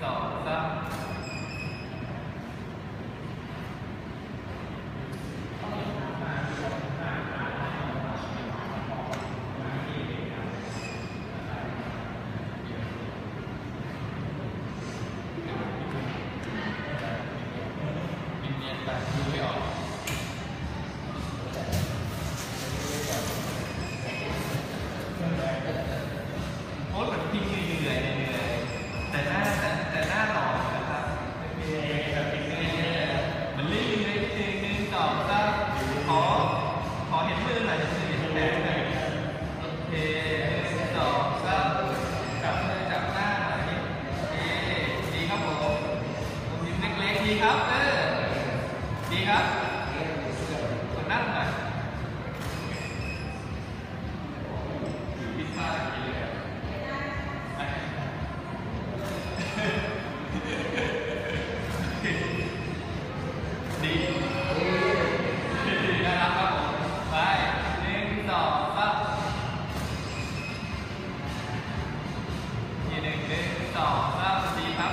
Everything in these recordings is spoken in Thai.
สองสามโอ้ยเหมือนพิมพ์เหนื่อยแต่หน้าหล่อนะครับมันเรื่อยๆหนึ่งสองสามขอเห็นมือหน่อยจะเห็นแขนหน่อยโอเคหนึ่งสองสามจับมือจับหน้าหน่อยโอเคดีครับผมยิ้มเล็กๆดีครับดีครับกดนั่งหน่อยพิซซ่ากินเลยดีน่ารักครับผมไปหนึ่งสองสามหนึ่งสองสามดีครับ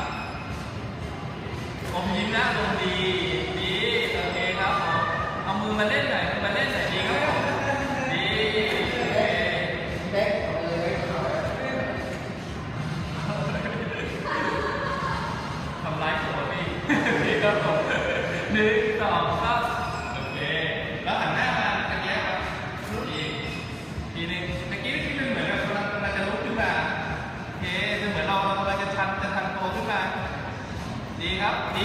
ผมยิ้มนะลงดีโอเคครับผมเอามือมาเล่นหน่อยดีครับผมดีเด็กทำร้ายตัวพี่ดีครับผมหนึ่งสองสามโอเคแล้วหันหน้ามาตะเกียบครับทีนึงตะกี้ที่เป็นเหมือนเราจะลุกขึ้นมาโอเคเป็นเหมือนเราจะชันตัวขึ้นมาดีครับดี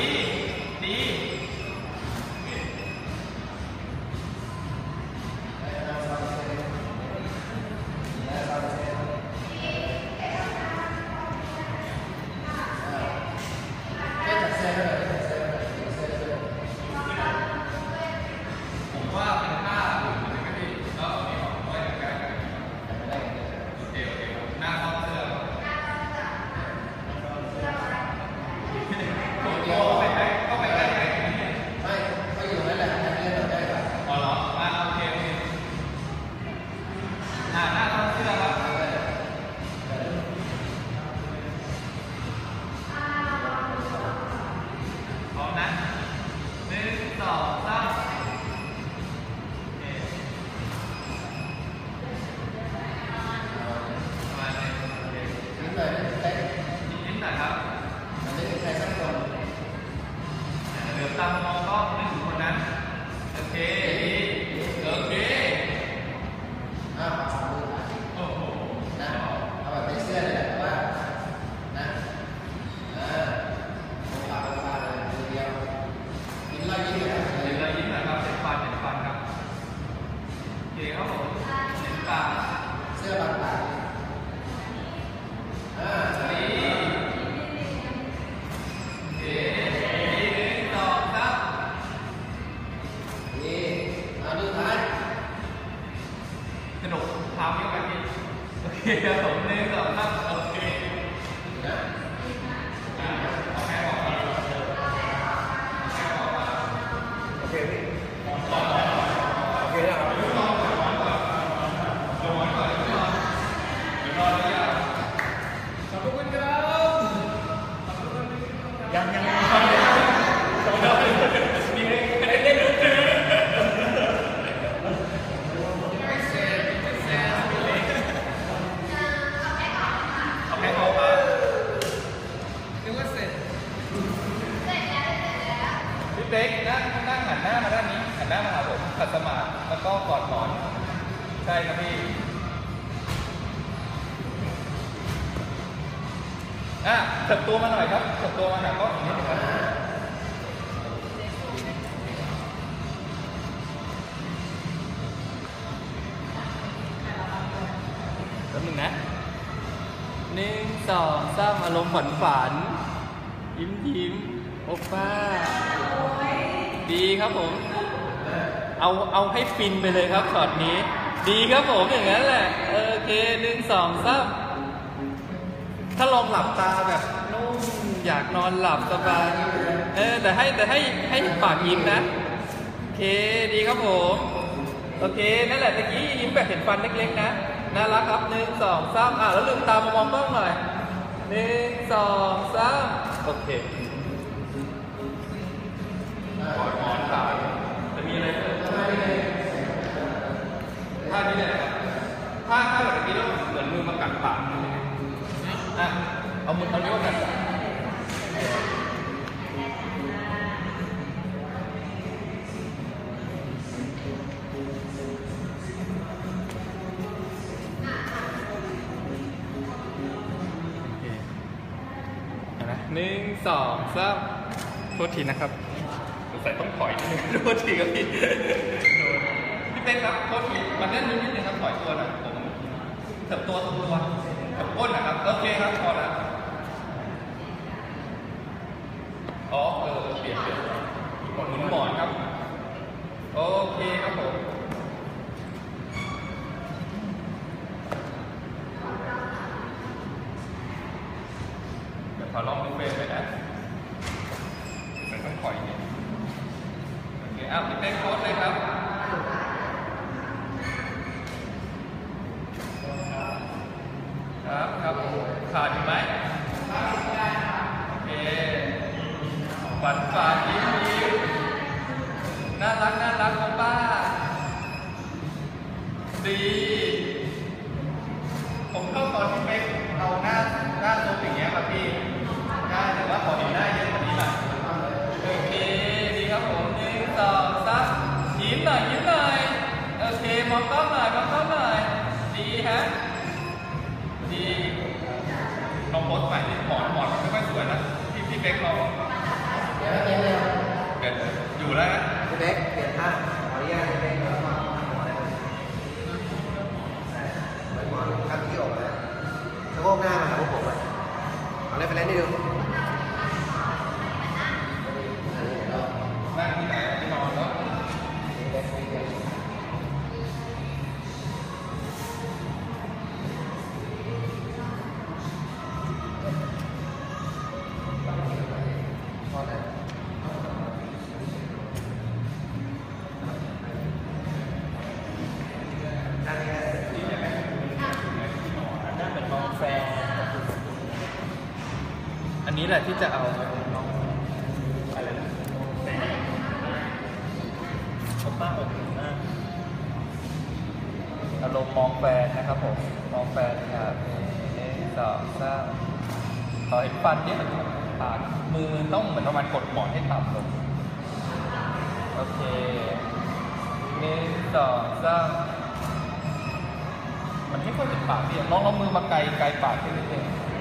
ผมว่าเป็นผ้าหรือไม่ดีแล้วมีของไว้กันโอเคหน้าเข้าเสื้อเข้าไปได้ไหมไม่อยู่นั่นแหละได้ครับอ๋อเหรอมาโอเคหน้าเข้าเสื้อครับพร้อมนะหนึ่งสองสามยิ้มหน่อยครับไม่มีใครสักคนเหลือบตามองก็ไม่ถึงคนนั้นโอเคโอ้โหนะเอาแบบไม่เชื่อเลยว่านะปากเลยเดียวยิ้มหน่อยครับเป็นฟันครับโอเคครับผมเป็นปากเสื้อบางปากกระดกเท้าเยอะไปพี่โอเคครับผมหนึ่งสองสามโอเคเอาแค่บอกก่อนโอเคพี่โอเคแล้วครับลงก่อนเดี๋ยวรอเลยขอบคุณครับยังมีเล่นเด็กนั่งหันหน้ามาด้านนี้หันหน้ามาหาผมขัดสมาธิแล้วก็กอดหมอนใช่ครับพี่เถิบตัวมาหน่อยครับเถิบตัวมาหากล้องอีกนิดนึงครับแป๊บนึงนะหนึ่งสองสามอารมณ์ฝันยิ้มโอป้าดีครับผมเอาให้ฟินไปเลยครับช็อตนี้ดีครับผมอย่างนั้นแหละโอเคหนึ่งสองสามถ้าลองหลับตาแบบนุ่มอยากนอนหลับสบายแต่ให้ปากยิ้มนะโอเคดีครับผมโอเคนั่นแหละตะกี้ยิ้มแบบเห็นฟันเล็กๆนะน่ารักครับหนึ่งสองสามแล้วลืมตามามองกล้องหน่อยหนึ่งสองสามโอเคหมอนขาดจะมีอะไรท่านี้เลยครับถ้าแบบนี้แล้วเหมือนมือมากัดปากอ่ะเอามือเอานิ้วกัดปาก1 2 3โทษทีนะครับสงสัยต้องถอยนิดนึงโทษทีครับพี่เต้นครับโทษทีมันแน่นนิดนึงครับถอยตัวหน่อยผมเถิบตัวกับก้นนะครับโอเคครับพอแล้วอ๋อเปลี่ยนหมุนหมอนครับโอเคครับผมขอลองดูเฟรมไปนะใส่ต้องปล่อยเนี่ยโอเคพี่เต้นโค้ดเลยครับครับขาดอยู่ไหมโอเคฝันยิ้มน่ารักของป้าดีผมเข้าตอนที่เป๊กเอาหน้าโซฟอย่างเงี้ยครับพี่ได้แต่ว่าขอเห็นหน้าเยอะกว่านี้หน่อยโอเคดีครับผม1 2 3ยิ้มหน่อยโอเคมองกล้องหน่อยดีฮะดีลองโพสต์ใหม่หมอนมันไม่ค่อยสวยนะพี่เป๊กลองเดี๋ยวเร็วอยู่แล้วนะพี่เป๊กเปลี่ยนท่าขออนุญาตพี่เป๊กแล้วก็หมอนครับที่ออกแล้วสะโพกหน้ามาครับพวกผมเอาเรฟเฟรนซ์ให้ดูนั่งที่ไหนที่นอนแล้วอันนี้แหละที่จะเอาอะไรนะผมป้าอกอารมณ์มองแฟนนะครับผมมองแฟนครับ1 2 3ขอเห็นฟันเนี่ยปากมือต้องเหมือนประมาณกดหมอนให้ต่ำลงโอเค1 2 3มันไม่ค่อยเป็นปากเดียวน้องเอามือมาไกลปากขึ้นนิดนึง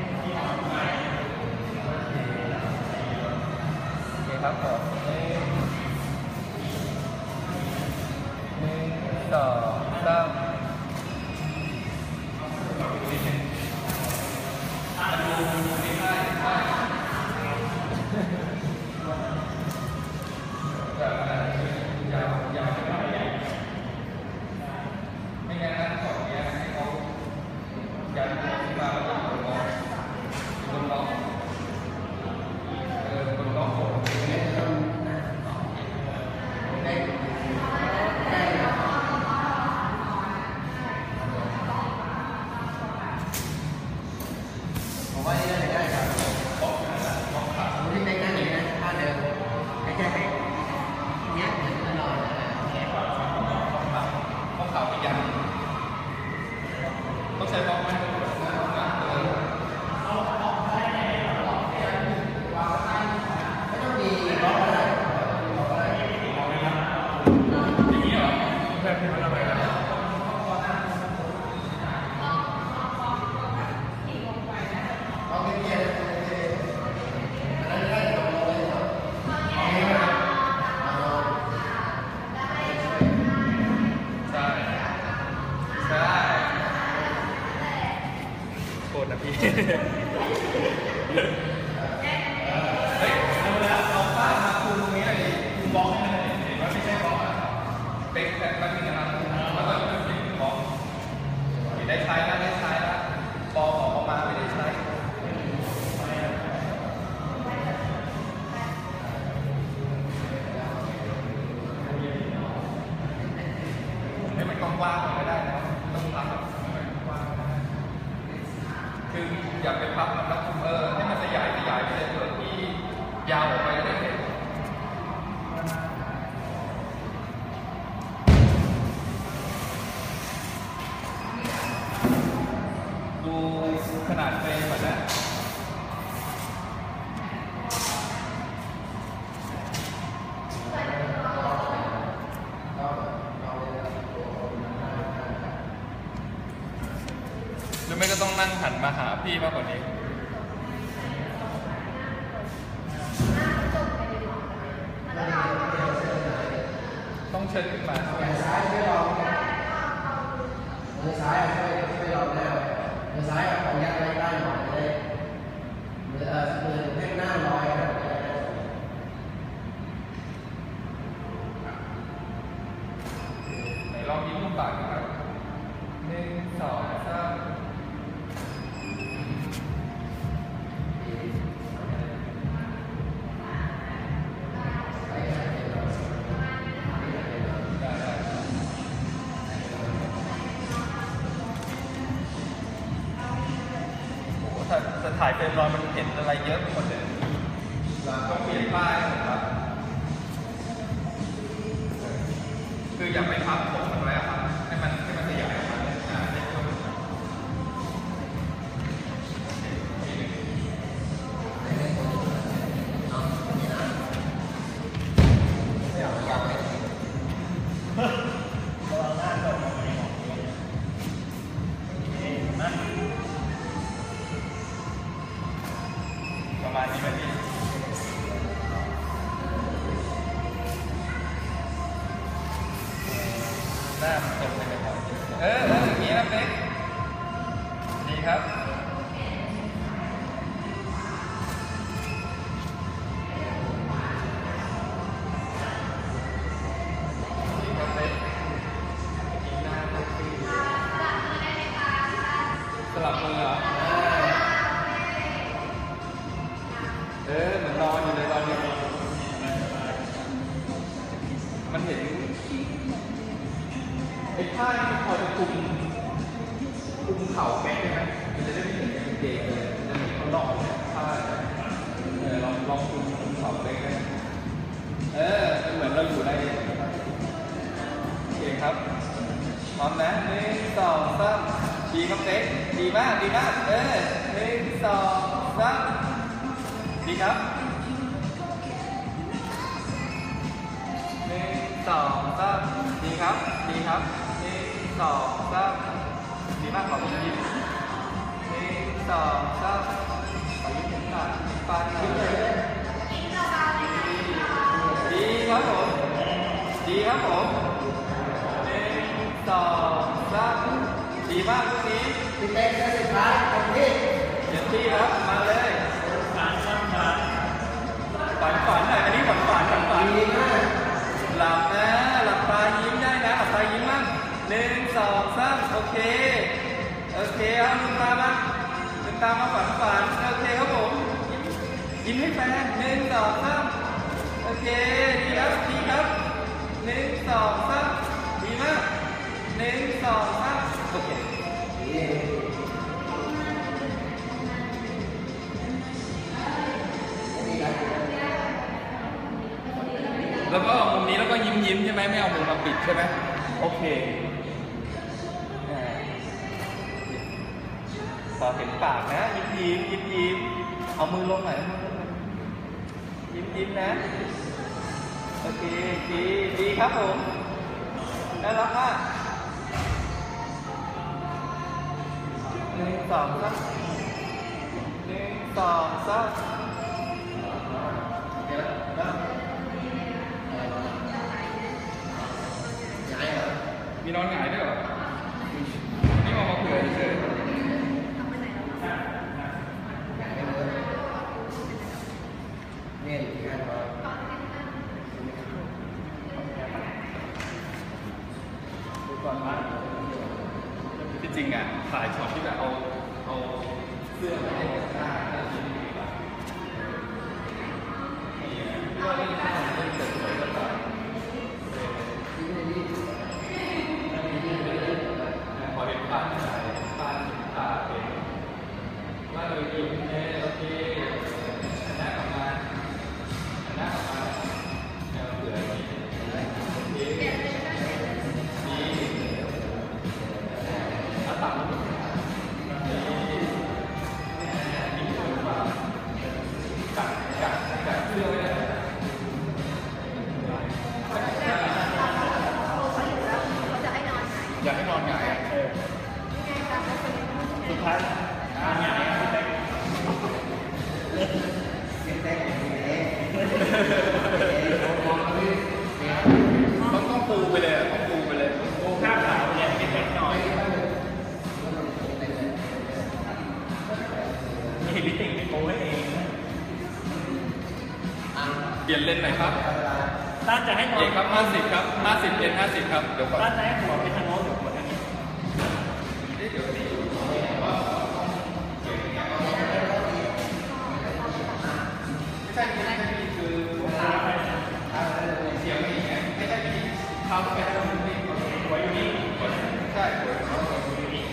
ครับผม1 2 3ไม่งั้นนะก่อนเนี่ยให้เขายันตัวที่มาแล้วก็กดล็อกผมว่านี่ได้ครับที่เป๊กนั่งอยู่นะท่าเดิมไม่ใช่เป๊กเนี้ยตลอดข้อเข่าไปยันต้องใช้บล็อกไหมนะพี่เฮ้ยเอาป้ายมาคูตรงนี้เลยคูบล็อกให้เลยเห็นว่าไม่ใช่บล็อกเป็นแบบตั้งนึงนะครับแล้วก็เป็นบล็อกได้ใช้แล้วปอออกมาไม่ได้ใช้ให้มันกว้างๆก็ได้นะต้องพับคืออย่าไปพับมันแล้วให้มันขยายยาวออกไปได้ไหมดูขนาดเฟรมก่อนนะหรือไม่ก็ต้องนั่งหันมาหาพี่มากกว่านี้ต้องเชิญขึ้นมามือซ้ายช่วยเรามือซ้ายช่วยเราแล้วมือซ้ายขอยัดไว้ใต้หน่อยเลยมือแท่งหน้าลอยนะไหนลองยิ้มมุมปากนะครับ1 2 3แต่ถ่ายเป็นรอยมันเห็นอะไรเยอะไปหมดเลยต้องเปลี่ยนป้ายนะครับคืออย่าไปพับผมมันไว้ครับให้มันขยายออกมาได้ช่วงประมาณนี้ไหมพี่หน้ามันตรงไปหน่อยอย่างนี้นะเป๊กดีครับดีครับเป๊กดีหน้าสลับมือเหรอเหมือนนอนอยู่เลยตอนนี้มันเห็นไอ้ผ้าที่พอจะคลุมเข่าแป๊กได้ไหมมันจะได้ไม่เห็นเด็กเลยจะมีเขาหลอกเนี่ยผ้าลองคลุมเข่าแป๊กได้มันเหมือนเราอยู่ในโอเคครับพร้อมนะ1 2 3ดีครับเป๊กดีมาก1 2 3ดีครับ1 2 3ดีครับ1 2 3ดีมากขอบคุณยิ้ม1 2 3ขอยิ้มถึงปากดีครับผมดีครับผม1 2 3ดีมากทุกนี้พี่เต้นแค่สุดท้ายคนที่เต็มที่ครับมาเลยฝันหน่อยอันนี้ฝันดีมากหลับนะหลับตายิ้มได้นะหลับตายิ้มมั่ง1 2 3โอเคเอาลืมตามาฝันโอเคครับผมยิ้มให้แฟน1 2 3โอเคดีครับ1 2 3ดีมาก1 2 3โอเคแล้วก็มุมนี้แล้วก็ยิ้มใช่ไหมไม่เอามือมาปิดใช่ไหมโอเคพอเห็นปากนะยิ้มเอามือลงหน่อยยิ้มนะโอเคดีครับผมน่ารักมาก1 2 3 1 2 3มีนอนหงายด้วยเหรอนี่มองมาเผื่อเฉยเนี่ยที่การว่าดูก่อนว่าที่จริงอ่ะถ่ายช็อตที่แบบเอาเสื้อมาให้กับหน้าชิ้นดีกว่าพี่ว่าเล่นข้าวเล่นสวยๆก็ได้พอเห็นป้าถ่ายป้าตาเป็นว่าเลยยิ้มโอเคหน้ากลับมาต้องปูไปเลยต้องปูไปเลยปูข้าวขาวเนี่ยเป็นเล็กน้อยมีลิติกเป็นโป้ให้เองเปลี่ยนเลนไหนครับต้านจะให้เอกครับ50ครับ50เลน50ครับเดี๋ยวก่อนต้านจะให้หัวไปทางโน้นหรือหัวทางนี้เดี๋ยวนี้ไม่ใช่คือเสียงอย่างเงี้ยไม่ใช่ที่เท้าไปทางนี้หัวอยู่นี่ใช่หัวอยู่นี่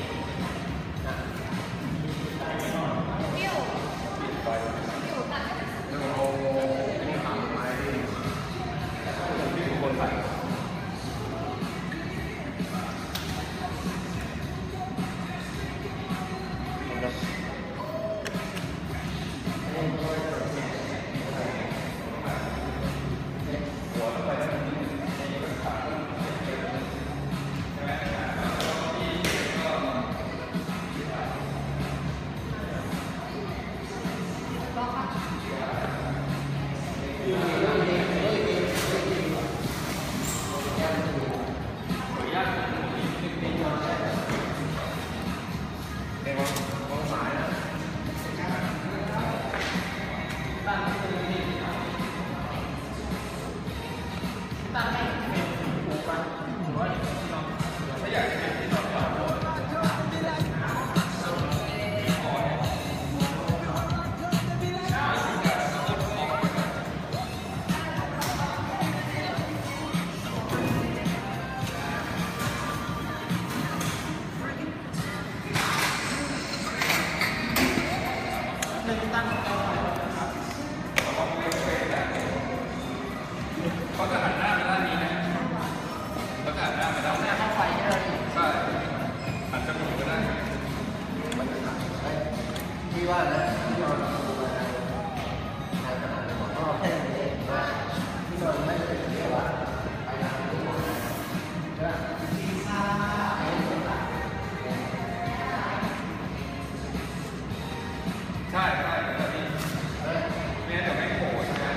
เขาจะหันหน้าไปด้านนี้นะเขาจะหันหน้าไปด้านนี้เข้าไฟใช่ไหมใช่หันจมูกก็ได้พี่ว่านะพี่นอนทางขนาดนี้ก็แค่นี้ว่าพี่นอนไม่ได้เรียกว่าไปทางนี้ก็ที่ซ่าใช่ใช่แบบนี้ไม่งั้นเดี๋ยวไม่โผล่ใช่ไหม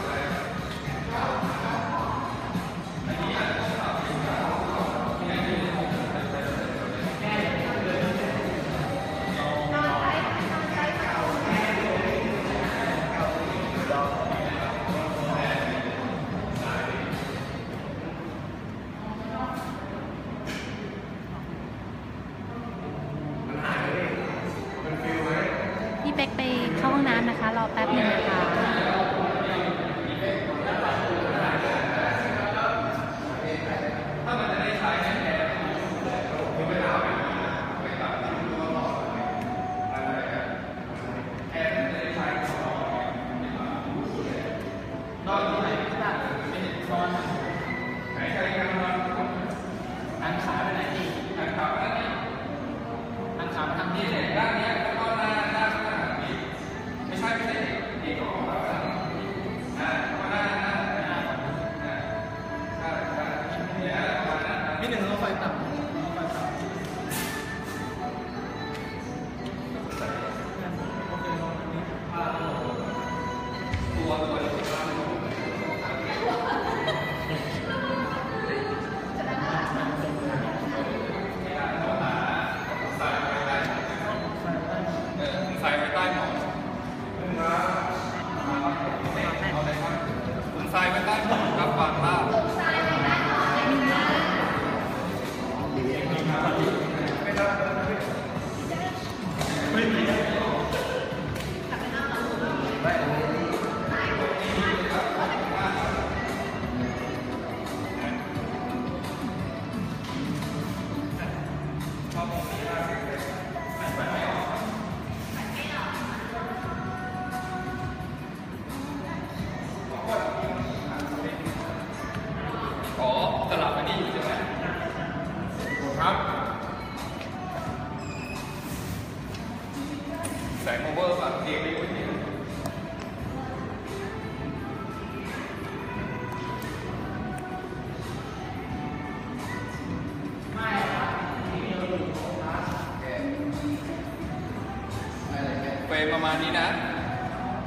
พี่เป๊กไปเข้าห้องน้ำนะคะ รอแป๊บหนึ่งนะคะถ้ามันจะได้ใช้แน่ไม่เอาไม่ตัดแอนจะได้ใช้นอนที่ไหนไม่เห็นนอนหายใจกันนอนอันขาไปไหนนี่อันขาไปไหนอันขาไปทางนี้เลยด้านนี้แล้วก็หน้าแบบนี้ไม่ใช่เด็กของเราหน้าใช่นิดหนึ่งเราไฟต่ำใส่ไว้ใต้หมอนคุณใส่ไว้ใต้หมอนครับวางผ้าไม่มีอ๋อสลับไปนี่อยู่ใช่ไหมครับแสงโอเวอร์แบบเตียงไม่คุ้นเนี่ยเฟรมประมาณนี้นะ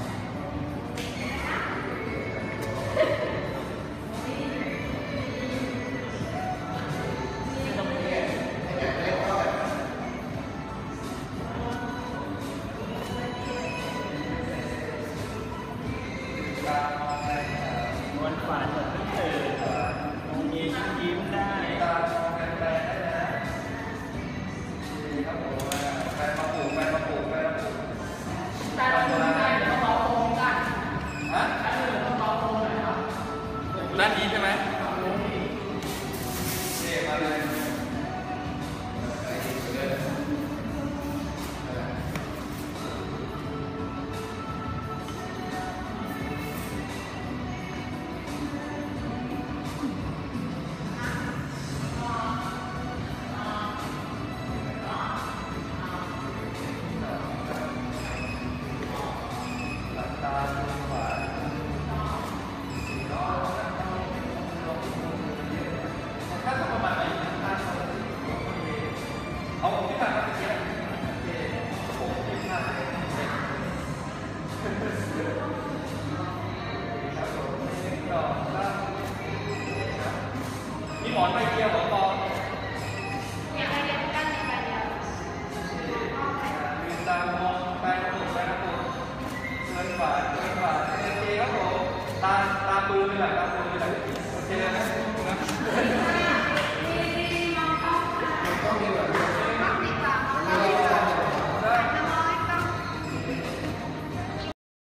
วานแบบนี้มองเองยิ้มได้ตามองกันไปได้นะดีครับผมไปมาปลูกไปมาปลูกไปมาปลูกตาดูยังไงต้องรอโครงกันฮะต้องรอโครงหน่อยครับด้านนี้ใช่ไหมนี่มาเลยมีหมอนใบเดียวหรอปออย่างไรเดียวกันอย่างไรเดียวยืนตามมองไปกระปุกไปกระปุกเดินขวาโอเคครับผมตามมือเลยแหละตามมือเลยแหละโอเคนะ